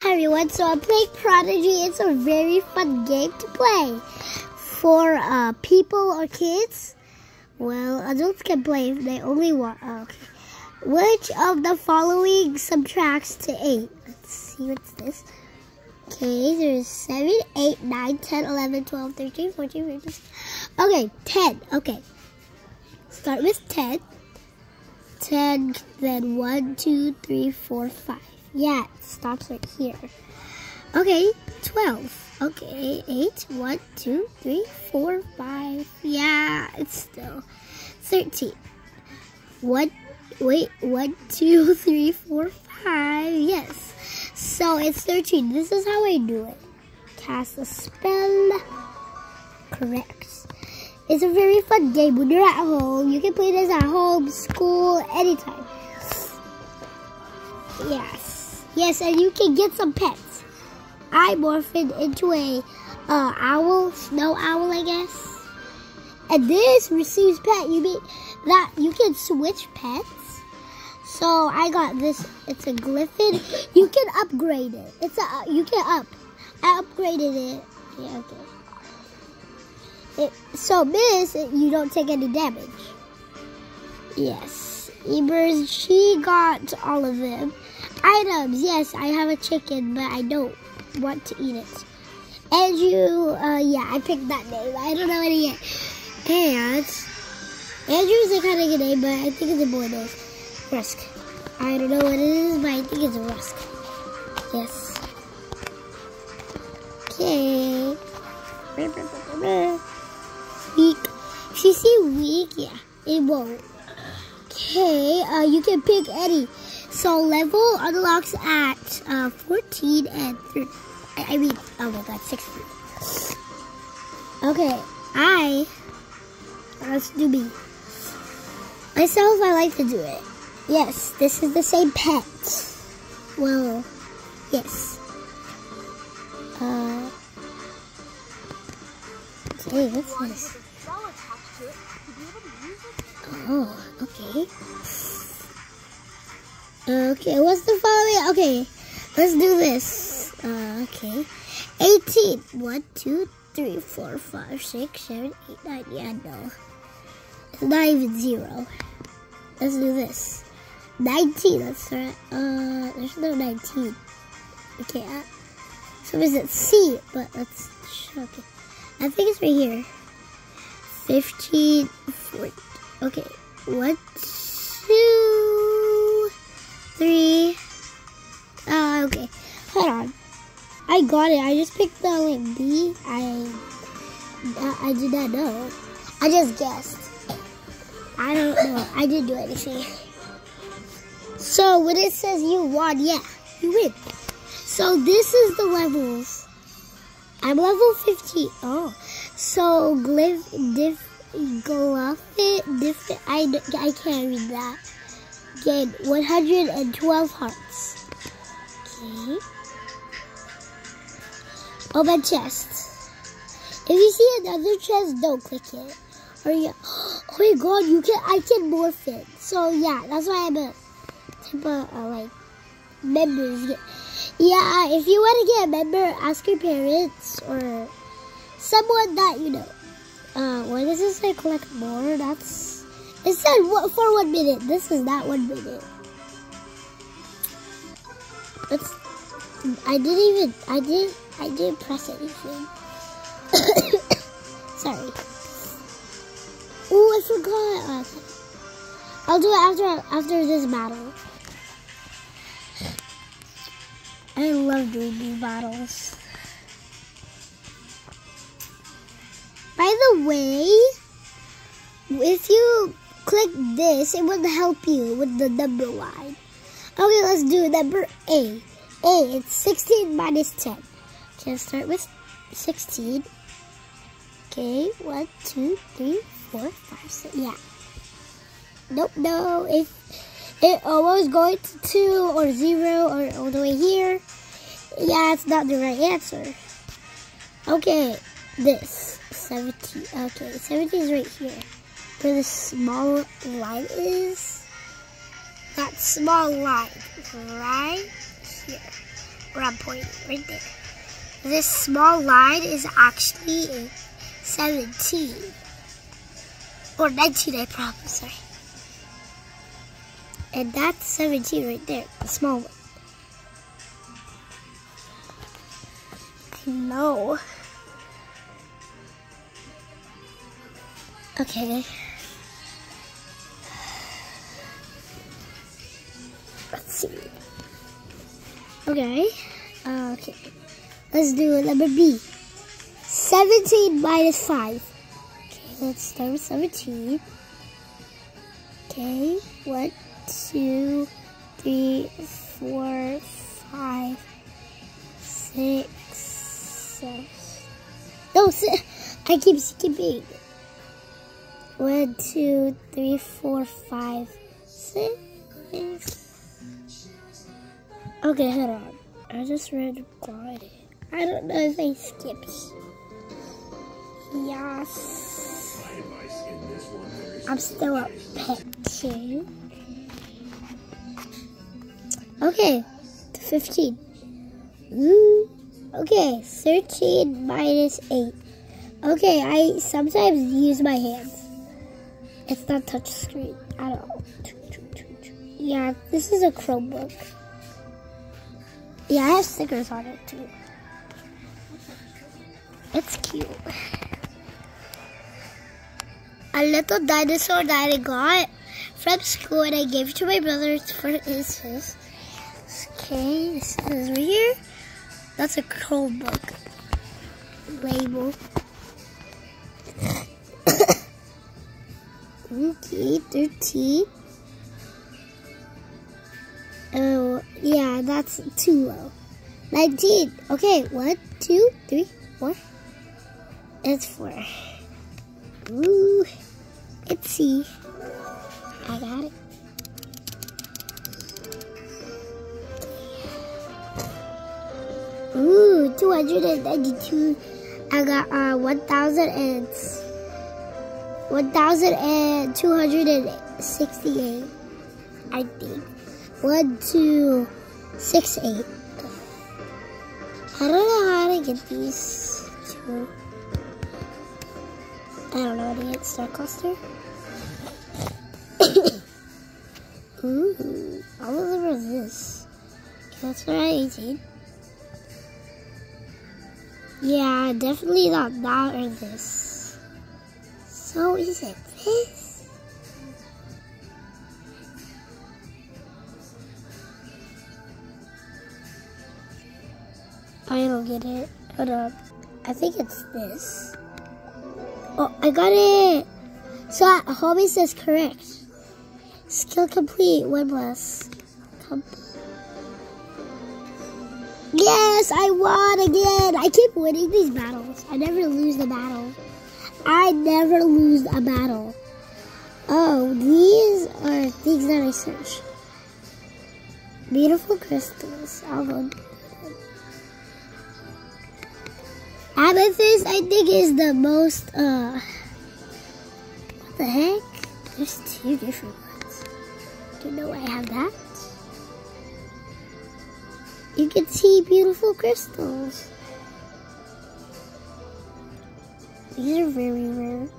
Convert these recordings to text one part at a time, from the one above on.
Everyone, so I'm playing Prodigy. It's a very fun game to play for people or kids. Well, adults can play if they only want. Okay. Which of the following subtracts to 8? Let's see, what's this? Okay, there's 7, 8, 9, 10, 11, 12, 13, 14, 15. Okay, 10. Okay. Start with 10. 10, then 1, 2, 3, 4, 5. Yeah, it stops right here. Okay, 12. Okay, 8, 1, 2, 3, 4, 5. Yeah, it's still 13. 1, 2, 3, 4, 5. Yes. So it's 13. This is how I do it. Cast a spell. Correct. It's a very fun game when you're at home. You can play this at home, school, anytime. Yes. Yes, and you can get some pets. I morphed into a owl, snow owl, I guess. And this receives pet. You mean that you can switch pets? So I got this. It's a Glyphid. You can upgrade it. I upgraded it. Yeah, okay. So this, you don't take any damage. Yes. Ebers, she got all of them. Items, yes, I have a chicken, but I don't want to eat it. Andrew, yeah, I picked that name. I don't know any yet. And Andrew's a kind of good name, but I think it's a boy name. Rusk. I don't know what it is, but I think it's a Rusk. Yes. Okay. Weak. If you see weak, yeah, it won't. Okay, you can pick any. So level unlocks at 14 and 13. I mean, oh my god, 16. Okay, let's do me. Myself, I like to do it. Yes, this is the same pet. Well, yes. Okay, what's this? Oh, okay. Okay, what's the following? Okay, let's do this. Okay. 18. 1, 2, 3, 4, 5, 6, 7, 8, 9. Yeah, no. It's not even 0. Let's do this. 19. Let's start. There's no 19. Okay, so is it C? But let's check it. I think it's right here. 15, 14. Okay. 1, 2, 3. Okay. Hold on. I got it. I just picked the like B. I did not know. I just guessed. I don't know. I didn't do anything. So when it says you won, yeah, you win. So this is the levels. I'm level 15. Oh. So I can't read that. Gain 112 hearts. Okay. Open chest. If you see another chest, don't click it. Or yeah. Oh my god, I can morph it. So yeah, that's why I'm a type of like members. Yeah, if you want to get a member, ask your parents or someone that you know. What does this say? Collect more. It said for 1 minute. This is not 1 minute. I didn't press anything. Sorry. Oh, I forgot. Okay. I'll do it after this battle. I love doing these battles. By the way, if you click this, it would help you with the number line. Okay, let's do number A. It's 16 minus 10. Okay, let's start with 16. Okay, 1, 2, 3, 4, 5, 6. Yeah. Nope, no. If it almost going to 2 or 0 or all the way here, yeah, it's not the right answer. Okay, this 17. Okay, 17 is right here. Where the small line is. That small line right here. where I'm pointing, right there. This small line is actually 17. Or 19, I promise, sorry. And that's 17 right there, the small one. I know. Okay. Let's see. Okay. Okay. Let's do number B. 17 minus 5. Okay, let's start with 17. Okay. 1, 2, 3, 4, 5, 6, 7. No, I keep skipping. 1, 2, 3, 4, 5, 6. Okay, hold on. I just read quality. I don't know if I skipped. Yes. I'm still at pet 2. Okay, 15. Ooh. Okay, 13 minus 8. Okay, I sometimes use my hands. It's not touch screen at all. Yeah, this is a Chromebook. Yeah, I have stickers on it too. It's cute. A little dinosaur that I got from school and I gave it to my brother for his. Okay, this is right here. That's a Chromebook label. Okay, 13. Oh, yeah, that's too low. 19. Okay, 1, 2, 3, 4. It's 4. Ooh, let's see. I got it. Ooh, 292. I got 1,268. I think. 1, 2, 6, 8. I don't know how to get these two. I don't know how to get Star Cluster. Ooh, all of them are this. Okay, that's for 18. Yeah, definitely not that or this. So is it this? I don't get it. Hold up. I think it's this. Oh, I got it! So, homie says correct. Skill complete. 1 plus. Yes, I won again. I keep winning these battles. I never lose the battle. I never lose a battle. Oh, these are things that I search. Beautiful crystals. I'll go. Amethyst, I think, is the most, what the heck? There's 2 different ones. Don't know why I have that. You can see beautiful crystals. These are very rare.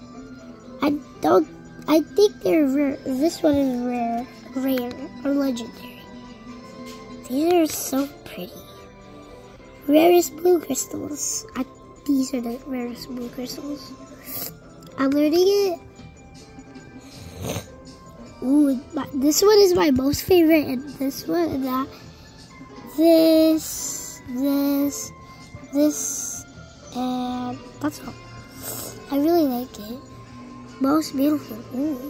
I think they're rare. This one is rare or legendary. These are so pretty. Rarest blue crystals. These are the rarest blue crystals. I'm learning it. Ooh, this one is my most favorite, and this one, and that. This, and that's all. I really like it. Most beautiful. Ooh.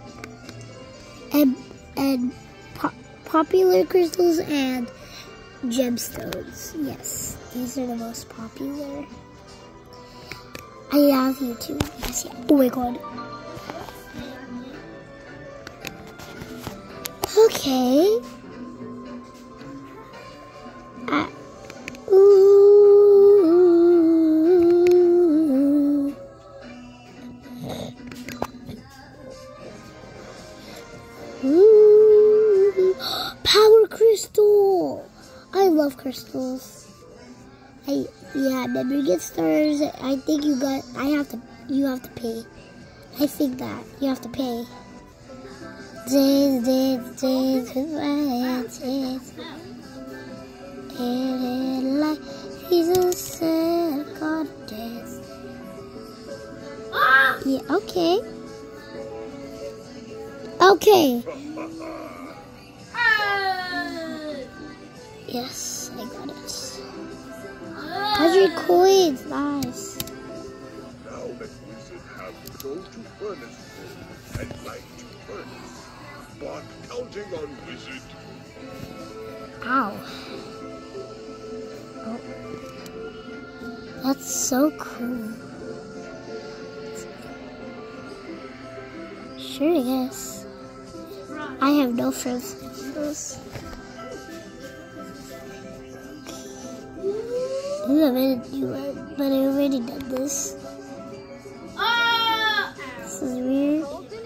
And popular crystals and gemstones. Yes, these are the most popular. I love you too. Yes, yeah. Oh my god. Okay. Power crystal. I love crystals. crystals. Yeah, memory gift stars. I think you have to pay. I think that you have to pay. Dance, and like Jesus said, God dance. Yeah, okay. Okay. Yes, I got it. 100 coins, nice. Now let Wizard have to go to Furnace Room and light Furnace. But counting on Wizard. Ow. Oh. That's so cool. Sure, I guess. I have no friends with those. Ooh, I made a new one, but I already did this. This is weird.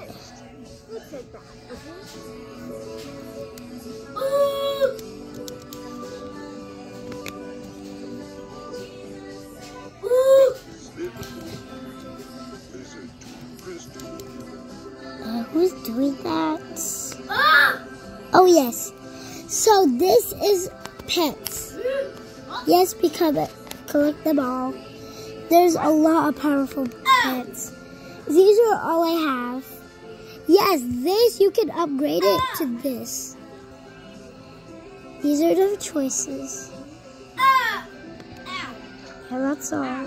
Who's doing that? Oh yes. So this is pets. Yes, collect them all. There's a lot of powerful pets. These are all I have. Yes, this you can upgrade it to this. These are the choices. And that's all.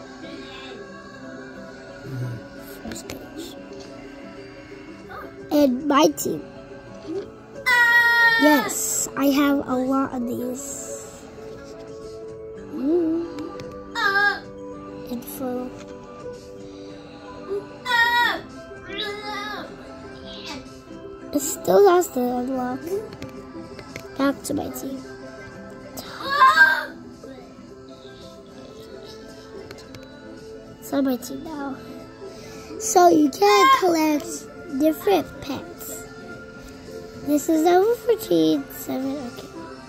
First page. And my team. Yes, I have a lot of these. Info. It still has to unlock. Back to my team. It's on my team now. So you can collect different pets. This is level 14, 7, okay.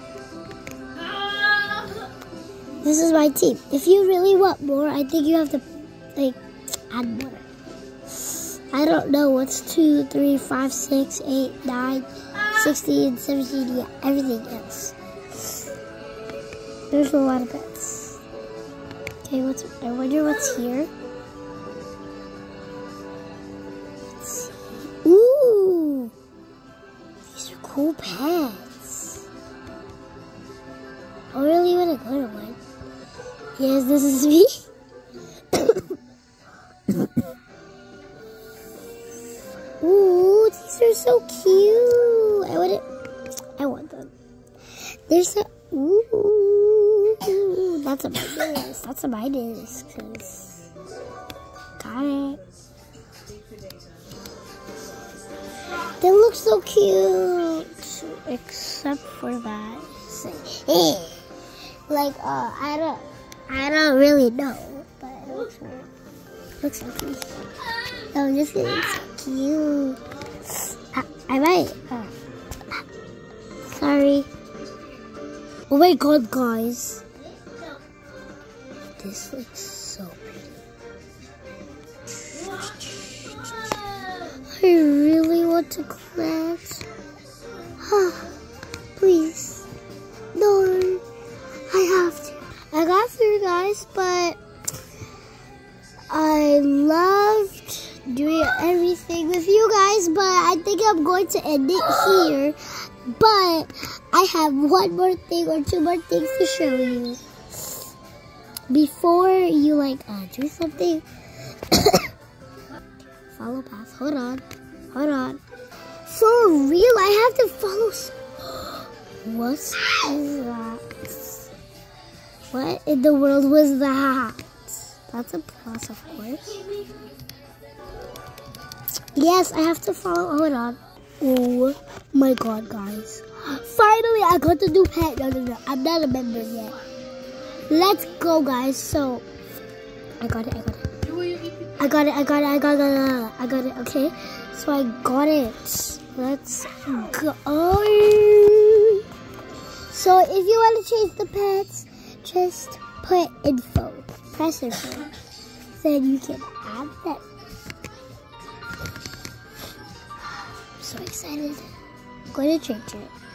This is my team. If you really want more, I think you have to, like, add more. I don't know what's 2, 3, 5, 6, 8, 9, 16, 17, yeah, everything else. There's a lot of pets. Okay, I wonder what's here. Let's see. Ooh! These are cool pets. I really want to go to one. Yes, this is me. Ooh, these are so cute. I want them. There's a, ooh, that's a minus. That's a minus, cause, got it. They look so cute, except for that. Like, I don't really know, but it looks weird. Looks so cute. Oh, this is so cute. I might. Sorry. Oh my god, guys. This looks so pretty. I really want to collect. Please. No. I have to. I got through, guys, but I loved doing everything with you guys, but I think I'm going to end it here. But I have one more thing or two more things to show you. Before you do something, follow path. Hold on. For real, I have to follow. What is that? What in the world was that? That's a plus, of course. Yes, I have to follow. Hold on. Oh my god, guys. Finally, I got the new pet. No. I'm not a member yet. Let's go, guys. So, I got it. I got it, okay? So, I got it. Let's go. So if you want to change the pets, just put info. Press info. Then you can add them. I'm so excited. I'm going to change it.